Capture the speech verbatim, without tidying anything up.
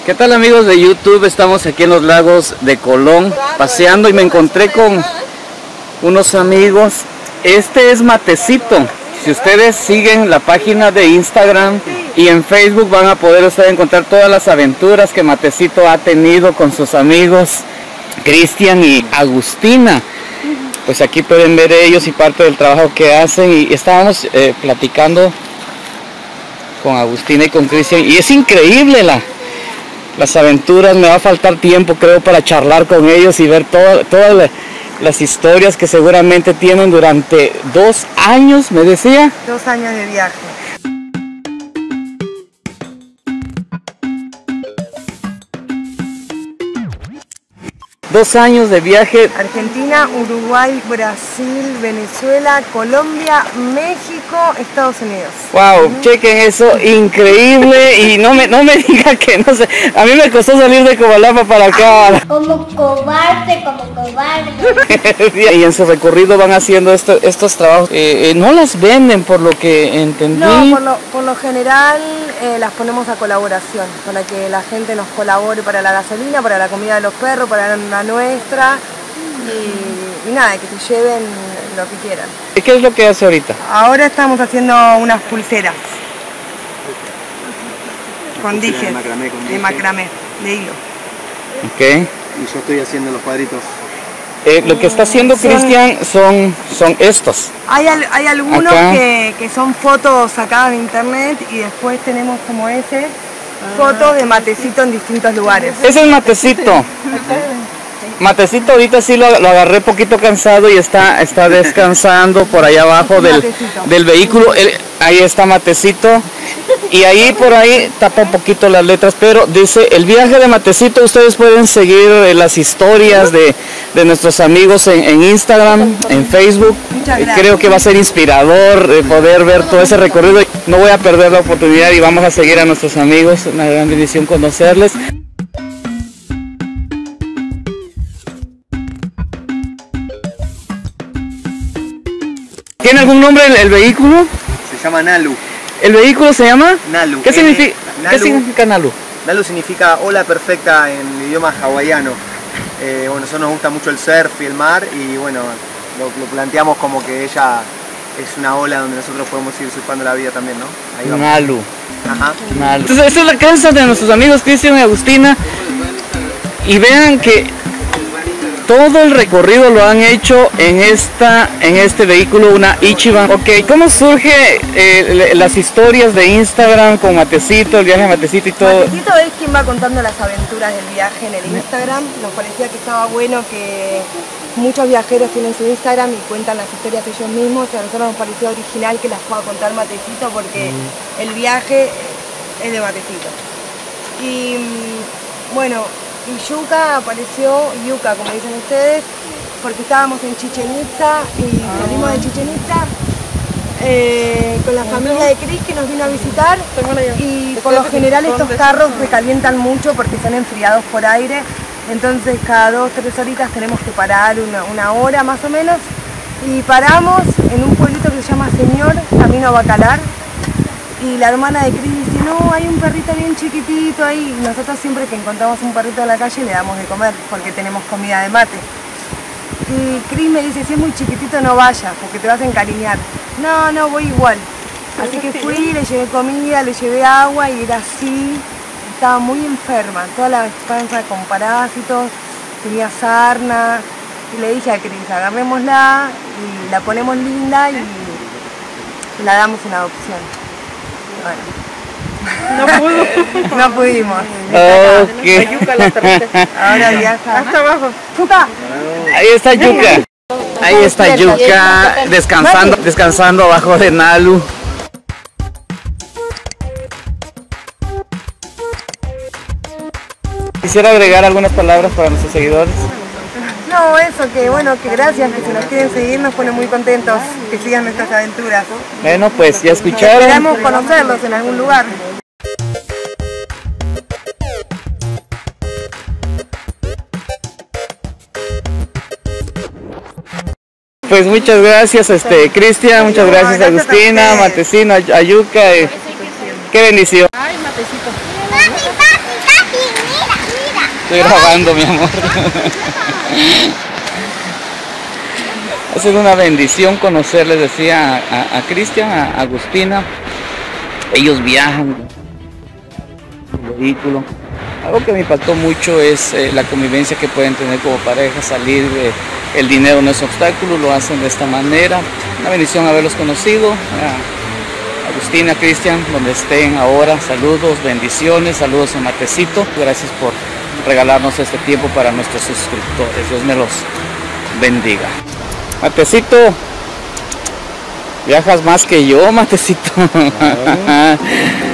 ¿Qué tal, amigos de YouTube? Estamos aquí en los lagos de Colón paseando y me encontré con unos amigos. Este es Matecito. Si ustedes siguen la página de Instagram y en Facebook van a poder ustedes encontrar todas las aventuras que Matecito ha tenido con sus amigos Cristian y Agustina. Pues aquí pueden ver ellos y parte del trabajo que hacen, y estábamos eh, platicando con Agustina y con Cristian, y es increíble la, las aventuras. Me va a faltar tiempo, creo, para charlar con ellos y ver todo, todas la, las historias que seguramente tienen durante dos años, me decía. Dos años de viaje. Dos años de viaje. Argentina, Uruguay, Brasil, Venezuela, Colombia, México, Estados Unidos. Wow, uh-huh. Chequen eso, increíble. Y no me, no me diga que no sé. A mí me costó salir de Comalapa para acá. Como cobarde, como cobarde. Y en su recorrido van haciendo esto, estos trabajos. Eh, eh, no las venden, por lo que entendí. No, por lo, por lo general eh, las ponemos a colaboración, para que la gente nos colabore para la gasolina, para la comida de los perros, para la nuestra, y, y nada, que se lleven lo que quieran. ¿Y qué es lo que hace ahorita? Ahora estamos haciendo unas pulseras con dijes, de macramé, con de macramé, de hilo. Ok. Y yo estoy haciendo los cuadritos. Eh, lo que está haciendo Cristian son, son estos. Hay, al, hay algunos que, que son fotos sacadas de internet, y después tenemos como ese, fotos de Matecito en distintos lugares. Ese es Matecito. Matecito ahorita sí lo, lo agarré poquito cansado y está, está descansando por allá abajo del, del vehículo. Él, ahí está Matecito. Y ahí por ahí tapa un poquito las letras, pero dice el viaje de Matecito. Ustedes pueden seguir eh, las historias de, de nuestros amigos en, en Instagram, en Facebook. Eh, creo que va a ser inspirador eh, poder ver todo ese recorrido. No voy a perder la oportunidad y vamos a seguir a nuestros amigos. Una gran bendición conocerles. ¿Tiene algún nombre el, el vehículo? Se llama Nalu. ¿El vehículo se llama? Nalu. ¿Qué, significa, Nalu, ¿qué significa Nalu? Nalu significa ola perfecta en el idioma hawaiano. Eh, bueno, nosotros nos gusta mucho el surf y el mar, y bueno, lo, lo planteamos como que ella es una ola donde nosotros podemos ir surfando la vida también, ¿no? Ahí vamos. Nalu. Ajá. Nalu. Entonces, esta es la casa de nuestros amigos Cristian y Agustina. Y vean que todo el recorrido lo han hecho en esta, en este vehículo, una Ichiban. Ok, ¿cómo surge eh, las historias de Instagram con Matecito, el viaje de Matecito y todo? Matecito es quien va contando las aventuras del viaje en el Instagram. Nos parecía que estaba bueno que muchos viajeros tienen su Instagram y cuentan las historias ellos mismos. A nosotros nos pareció original que las pueda contar Matecito, porque mm. el viaje es de Matecito. Y bueno, y Yuca apareció, Yuca como dicen ustedes, porque estábamos en Chichen Itza y salimos de Chichen Itza eh, con la familia de Cris, que nos vino a visitar, y por lo general estos carros recalientan mucho porque son enfriados por aire, entonces cada dos o tres horitas tenemos que parar una, una hora más o menos, y paramos en un pueblito que se llama Señor, camino a Bacalar. Y la hermana de Cris dice, no, hay un perrito bien chiquitito ahí. Y nosotros siempre que encontramos un perrito en la calle le damos de comer, porque tenemos comida de mate. Y Cris me dice, si es muy chiquitito no vayas, porque te vas a encariñar. No, no, voy igual. Así que fui, le llevé comida, le llevé agua, y era así. Estaba muy enferma, toda la panza con parásitos, tenía sarna. Y le dije a Cris, agarrémosla y la ponemos linda y la damos en adopción. Bueno. No pudo. No pudimos. Okay. Ahora viaja. Hasta abajo. Yuca. Ahí está Yuca. Ahí está Yuca descansando, descansando abajo de Nalu. Quisiera agregar algunas palabras para nuestros seguidores. No, eso, que bueno, que gracias, que si nos quieren seguir nos pone muy contentos, que sigan nuestras aventuras. Bueno, pues ya escucharon. Esperamos conocerlos en algún lugar. Pues muchas gracias, este, Cristian, muchas gracias, gracias Agustina, Matecino, Ayuca, eh, qué bendición. Ay, Matecito. Papi, papi, papi. Estoy grabando, mi amor. Ha sido una bendición conocerles, decía a, a Cristian, a Agustina. Ellos viajan en vehículo. Algo que me impactó mucho es eh, la convivencia que pueden tener como pareja, salir de el dinero no es obstáculo, lo hacen de esta manera. Una bendición haberlos conocido. A Agustina, Cristian, donde estén ahora, saludos, bendiciones, saludos a Matecito. Gracias por regalarnos este tiempo para nuestros suscriptores. Dios me los bendiga. Matecito, viajas más que yo, Matecito.